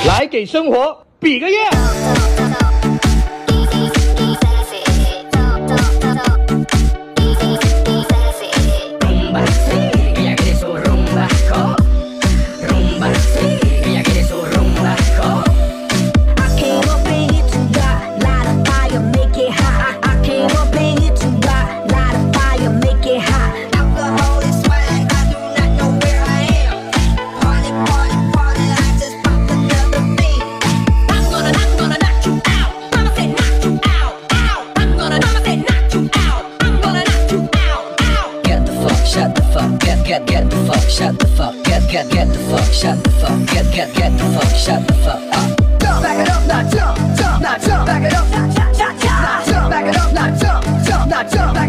来给生活比个耶！ Get the fuck, shut the fuck, get the fuck, shut the fuck, get the fuck, shut the fuck up. Back it up, not jump, now jump, back it up, not jump, back it up, not jump,